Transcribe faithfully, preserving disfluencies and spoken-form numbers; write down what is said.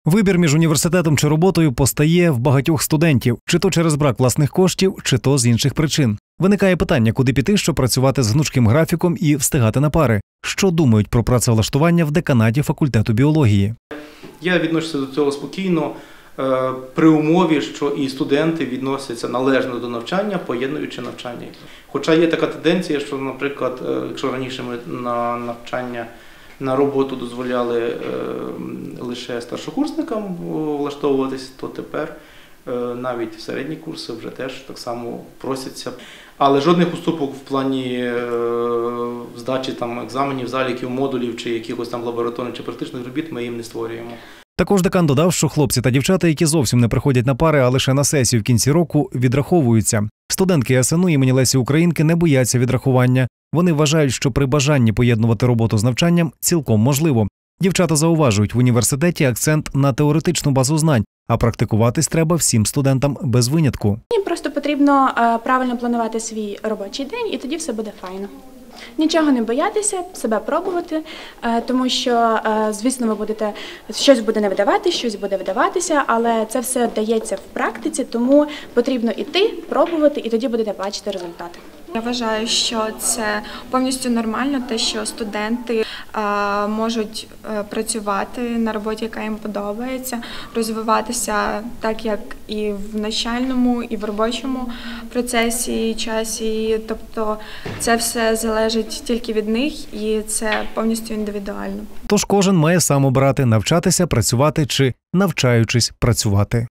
Вибір між університетом чи роботою постає в багатьох студентів, чи то через брак власних коштів, чи то з інших причин. Виникає питання, куди піти, щоб працювати з гнучким графіком і встигати на пари. Що думають про працевлаштування в деканаті факультету біології? Я відношуся до цього спокійно, при умові, що і студенти відносяться належно до навчання, поєднуючи навчання. Хоча є така тенденція, що, наприклад, якщо раніше ми на навчання, на роботу дозволяли лише старшокурсникам влаштовуватись, то тепер навіть середні курси вже теж так само просяться. Але жодних уступок в плані здачі там екзаменів, заліків, модулів чи якихось там лабораторних чи практичних робіт ми їм не створюємо. Також декан додав, що хлопці та дівчата, які зовсім не приходять на пари, а лише на сесію в кінці року, відраховуються. Студентки ес ен у імені Лесі Українки не бояться відрахування. Вони вважають, що при бажанні поєднувати роботу з навчанням цілком можливо. Дівчата зауважують, в університеті акцент на теоретичну базу знань, а практикуватись треба всім студентам без винятку. Їм просто потрібно правильно планувати свій робочий день, і тоді все буде файно. Нічого не боятися, себе пробувати, тому що, звісно, ви будете, щось буде не видавати, щось буде видаватися, але це все дається в практиці, тому потрібно йти, пробувати, і тоді будете бачити результати. Я вважаю, що це повністю нормально, те, що студенти а, можуть а, працювати на роботі, яка їм подобається, розвиватися так, як і в навчальному, і в робочому процесі, і часі. Тобто це все залежить тільки від них, і це повністю індивідуально. Тож кожен має сам обирати – навчатися, працювати чи, навчаючись, працювати.